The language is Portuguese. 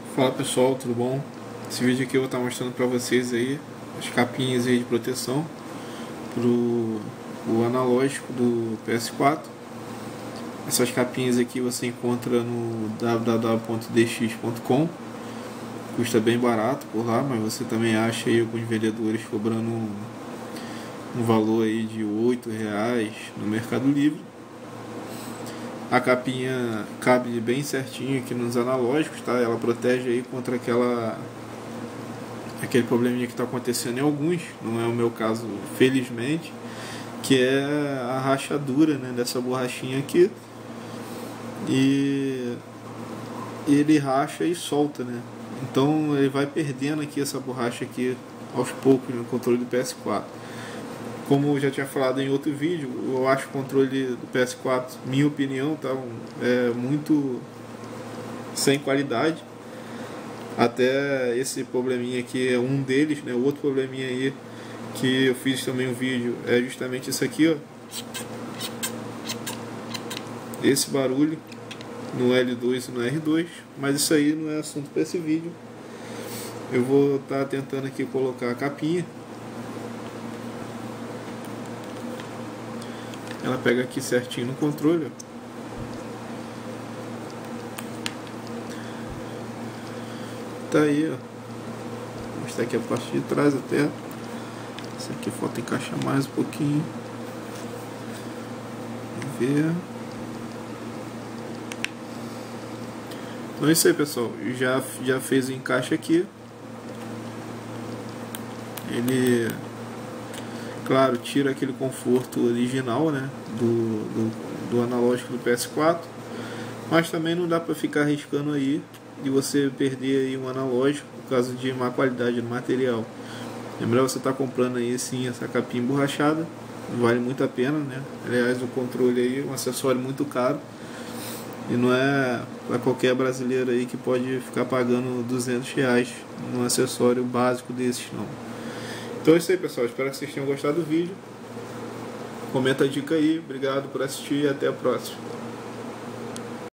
Fala pessoal, tudo bom? Esse vídeo aqui eu vou estar mostrando para vocês aí as capinhas aí de proteção pro o analógico do PS4. Essas capinhas aqui você encontra no www.dx.com. Custa bem barato por lá, mas você também acha aí alguns vendedores cobrando um valor aí de R$8 no Mercado Livre. A capinha cabe bem certinho aqui nos analógicos, tá? Ela protege aí contra aquele probleminha que está acontecendo em alguns, não é o meu caso, felizmente, que é a rachadura, né, dessa borrachinha aqui. E ele racha e solta, né? Então ele vai perdendo aqui essa borracha aqui aos poucos no controle do PS4. Como eu já tinha falado em outro vídeo, eu acho o controle do PS4, minha opinião, tá, muito sem qualidade. Até esse probleminha aqui é um deles, né? O outro probleminha aí que eu fiz também um vídeo é justamente isso aqui, ó. Esse barulho no L2 e no R2, mas isso aí não é assunto para esse vídeo. Eu vou estar tentando aqui colocar a capinha. Ela pega aqui certinho no controle, ó. Tá aí, ó. Vou mostrar aqui a parte de trás até. Essa aqui falta encaixar mais um pouquinho. Vamos ver. Então é isso aí, pessoal. Já fez o encaixe aqui. Ele, claro, tira aquele conforto original, né, do analógico do PS4, mas também não dá para ficar arriscando aí e você perder aí um analógico por causa de má qualidade do material. Lembrar, você está comprando aí sim essa capinha emborrachada, vale muito a pena, né? Aliás, o controle aí é um acessório muito caro e não é para qualquer brasileiro aí que pode ficar pagando R$200 num acessório básico desses, não. Então é isso aí, pessoal, espero que vocês tenham gostado do vídeo. Comenta a dica aí, obrigado por assistir e até a próxima.